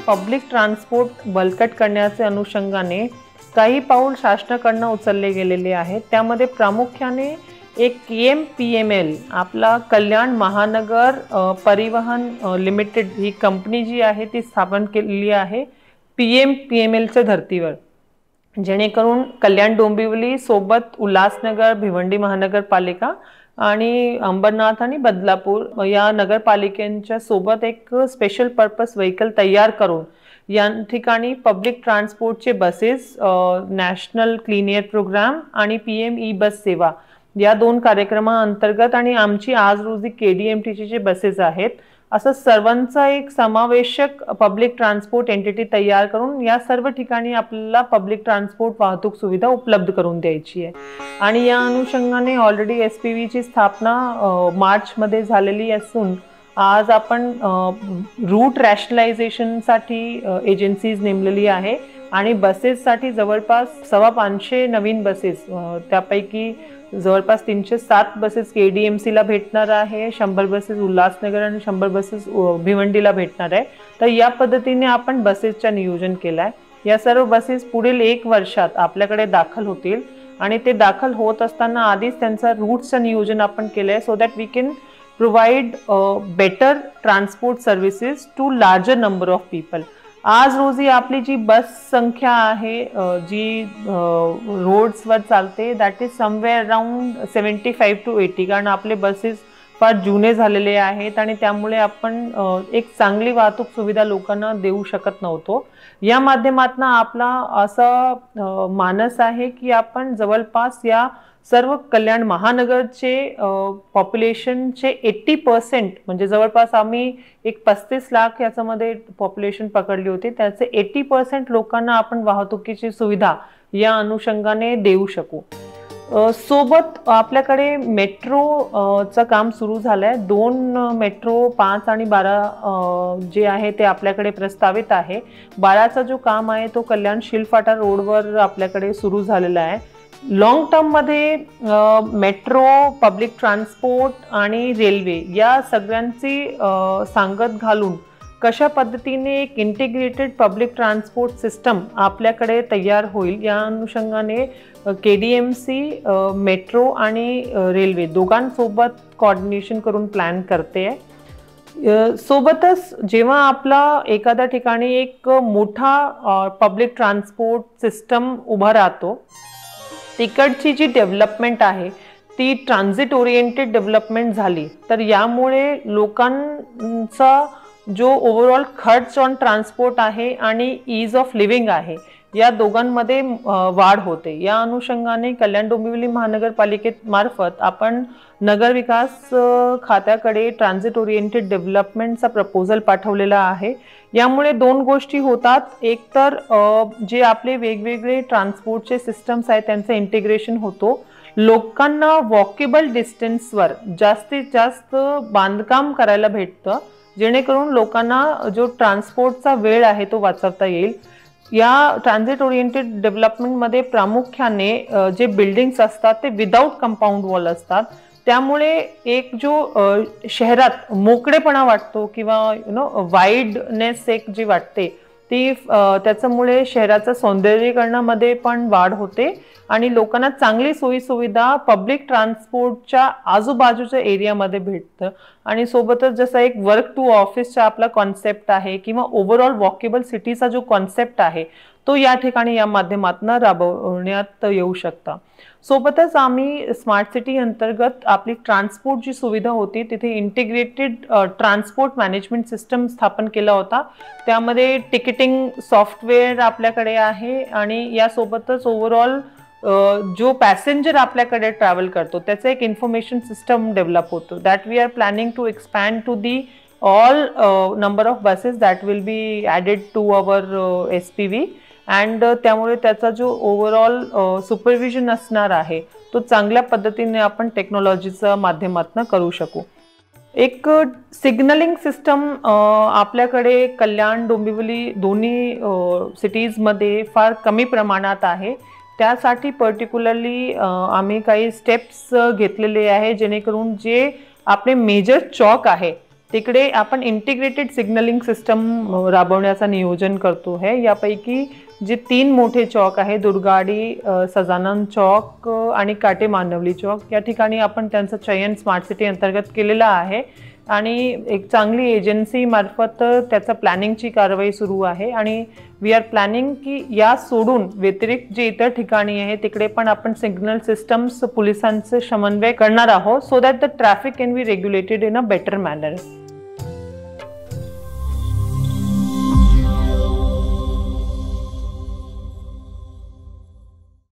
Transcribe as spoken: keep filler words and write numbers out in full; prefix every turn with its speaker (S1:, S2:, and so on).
S1: Public transport बळकट करण्याचे अनुषंगाने काही पाऊल शासनाकडून उचलले गेलेले आहेत। त्यामध्ये प्रामुख्याने एक K M P M L आपला कल्याण महानगर परिवहन लिमिटेड ही कंपनी जी आहे ती स्थापन केलेली आहे पी एम पी एम एलच्या धर्तीवर, जेणेकरून कल्याण डोंबिवली सोबत उल्हासनगर, भिवंडी महानगरपालिका आणि अंबरनाथ आणि बदलापूर या नगरपालिकांच्या सोबत एक स्पेशल पर्पस व्हेकल तयार करून या ठिकाणी पब्लिक ट्रान्सपोर्टचे buses, national clean air program आणि पी एम ई बस सेवा या दोन कार्यक्रमांतर्गत आणि आमची आज रोजी के डी एम टी चे जे बसेस आहेत असं सर्वांचा एक समावेशक पब्लिक ट्रान्सपोर्ट एंटिटी तयार करून या सर्व ठिकाणी आपल्याला पब्लिक ट्रान्सपोर्ट वाहतूक सुविधा उपलब्ध करून द्यायची आहे। आणि या अनुषंगाने ऑलरेडी एस पी व्ही ची स्थापना मार्च मध्ये झालेली असून आज आपण रूट रॅशनलायझेशनसाठी एजन्सीज नेमलेली आहे आणि बसेससाठी जवळपास सव्वा पाचशे नवीन बसेस, त्यापैकी जवळपास तीनशे सात buses K D M C ला भेटणार आहे, शंभर बसेस उल्हासनगर आणि शंभर बसेस भिवंडीला भेटणार आहे। तर या पद्धतीने आपण बसेसचं नियोजन केलं आहे। या सर्व बसेस पुढील एक वर्षात आपल्याकडे दाखल होतील आणि ते दाखल होत असताना आधीच त्यांचा रूटचं नियोजन आपण केलं आहे, so that we can provide better transport services to larger number of people. आज रोजी आपली जी बस संख्या आहे जी रोड्सवर चालते that is somewhere around seventy five to eighty, कारण आपले बसेस फार जुने झालेले आहेत आणि त्यामुळे आपण एक चांगली वाहतूक सुविधा लोकांना देऊ शकत नव्हतो। या माध्यमातून आपला असा मानस आहे की आपण जवळपास या सर्व कल्याण महानगरचे पॉप्युलेशनचे एट्टी पर्सेंट म्हणजे जवळपास आम्ही एक पस्तीस लाख याच्यामध्ये पॉप्युलेशन पकडली होती, त्याचे एट्टी पर्सेंट लोकांना आपण वाहतुकीची सुविधा या अनुषंगाने देऊ शकू। सोबत आपल्याकडे मेट्रोचं काम सुरू झालंय। दोन मेट्रो पाच आणि बारा जे आहे ते आपल्याकडे प्रस्तावित आहे। बाराचा जो काम आहे तो कल्याण शिलफाटा रोडवर आपल्याकडे सुरू झालेला आहे। लॉंग टर्म मध्ये मेट्रो, पब्लिक ट्रान्सपोर्ट आणि रेल्वे या सगळ्यांची सांगत घालून कशा पद्धतीने एक इंटिग्रेटेड पब्लिक ट्रान्सपोर्ट सिस्टम आपल्याकडे तयार होईल या अनुषंगाने K D M C metro आणि रेल्वे दोघांसोबत कोऑर्डिनेशन करून प्लॅन करते आहे। सोबतच जेव्हा आपला एखाद्या ठिकाणी एक मोठा पब्लिक ट्रान्सपोर्ट सिस्टम उभा राहतो, तिकडची जी डेव्हलपमेंट आहे ती ट्रान्झिट ओरिएंटेड डेव्हलपमेंट झाली तर यामुळे लोकांचा जो ओव्हरऑल खर्च ऑन ट्रान्सपोर्ट आहे आणि ईज ऑफ लिव्हिंग आहे या दोघांमध्ये वाढ होते। या अनुषंगाने कल्याण डोंबिवली महानगरपालिकेत मार्फत आपण नगर विकास खात्याकडे ट्रान्झिट ओरिएंटेड डेव्हलपमेंटचा प्रपोजल पाठवलेला आहे। यामुळे दोन गोष्टी होतात, एक तर जे आपले वेगवेगळे ट्रान्सपोर्टचे सिस्टम्स आहेत त्यांचं इंटिग्रेशन होतो, लोकांना वॉकेबल डिस्टन्सवर जास्तीत जास्त बांधकाम करायला भेटतं, जेणेकरून लोकांना जो ट्रान्सपोर्टचा वेळ आहे तो वाचवता येईल। या ट्रान्झिट ओरिएंटेड डेव्हलपमेंटमध्ये प्रामुख्याने जे बिल्डिंग्स असतात ते विदाउट कंपाऊंड वॉल असतात, त्यामुळे एक जो शहरात मोकळेपणा वाटतो किंवा यु नो वाईडनेस एक जी वाटते ती त्याच्यामुळे शहराचं सौंदर्यीकरणामध्ये पण वाढ होते आणि लोकांना चांगली सोयी सुविधा पब्लिक ट्रान्सपोर्टच्या आजूबाजूच्या एरियामध्ये भेटतं। आणि सोबतच जसं एक वर्क टू ऑफिसचा आपला कॉन्सेप्ट आहे किंवा ओव्हरऑल वॉकेबल सिटीचा जो कॉन्सेप्ट आहे तो या ठिकाणी या माध्यमातून राबवण्यात येऊ शकता। सोबतच आम्ही स्मार्ट सिटी अंतर्गत आपली ट्रान्सपोर्ट जी सुविधा होती तिथे इंटिग्रेटेड ट्रान्सपोर्ट मॅनेजमेंट सिस्टम स्थापन केला होता। त्यामध्ये तिकीटिंग सॉफ्टवेअर आपल्याकडे आहे आणि यासोबतच ओव्हरऑल जो पॅसेंजर आपल्याकडे ट्रॅव्हल करतो त्याचं एक इन्फॉर्मेशन सिस्टम डेव्हलप होतो, that we are planning to expand to the all number of buses that will be added to our S P V and त्यामुळे त्याचा जो ओव्हरऑल सुपरविजन असणार आहे तो चांगल्या पद्धतीने आपण टेक्नॉलॉजीच्या माध्यमातून करू शकू। एक सिग्नलिंग सिस्टम आपल्याकडे कल्याण डोंबिवली दोन्ही सिटीजमध्ये फार कमी प्रमाणात आहे, त्यासाठी पर्टिक्युलरली आम्ही काही स्टेप्स घेतलेले आहे जेणेकरून जे आपले मेजर चौक आहे तिकडे आपण इंटिग्रेटेड सिग्नलिंग सिस्टम राबवण्याचं नियोजन करतो आहे। यापैकी जे तीन मोठे चौक आहे, दुर्गाडी, सजानन चौक आणि काटे मानवली चौक, या ठिकाणी आपण त्यांचं चयन स्मार्ट सिटी अंतर्गत केलेलं आहे आणि एक चांगली एजन्सी मार्फत त्याचा प्लॅनिंगची कारवाई सुरू आहे आणि वी आर प्लॅनिंग की या सोडून व्यतिरिक्त जे इतर ठिकाणी आहे तिकडे पण आपण सिग्नल सिस्टम्स पोलिसांचे समन्वय करणार आहोत, so that the traffic can be regulated in a better manner.